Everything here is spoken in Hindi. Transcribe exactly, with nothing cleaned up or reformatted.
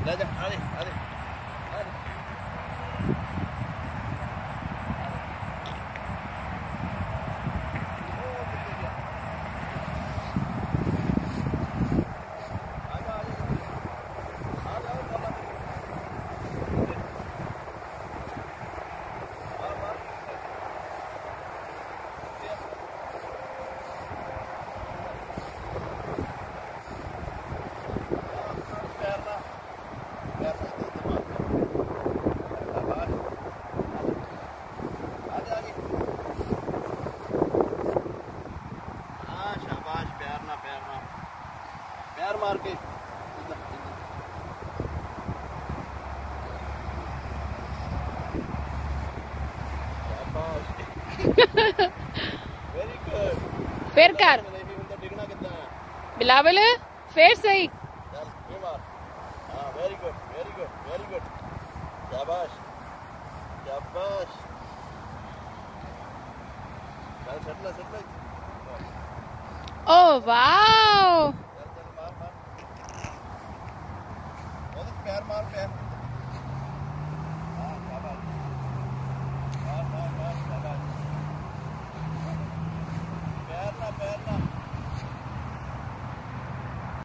ले जा, आ दे, आ दे, आ दे। प्यार मार के वेरी गुड। फिर कर डिगना कितना है बिलावल, फिर सही। चल ये मार। हाँ very good very good very good. शाबाश शाबाश। चल सेट ले सेट ले। ओ वाओ, चल चल मार मार। प्यार मार प्यार।